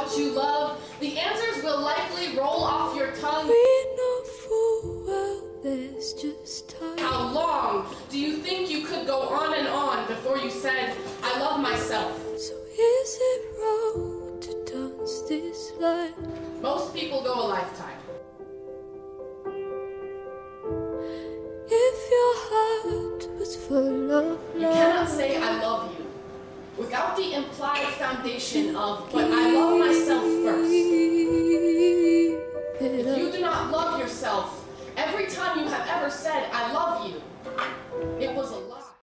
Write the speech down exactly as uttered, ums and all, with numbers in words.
what you love, the answers will likely roll off your tongue. We know full well there's just time. How long do you think you could go on and on before you said, I love myself? So is it wrong to dance this line? Most people go a lifetime. If your heart was full of love, You cannot say I love you without the implied foundation of, but I love myself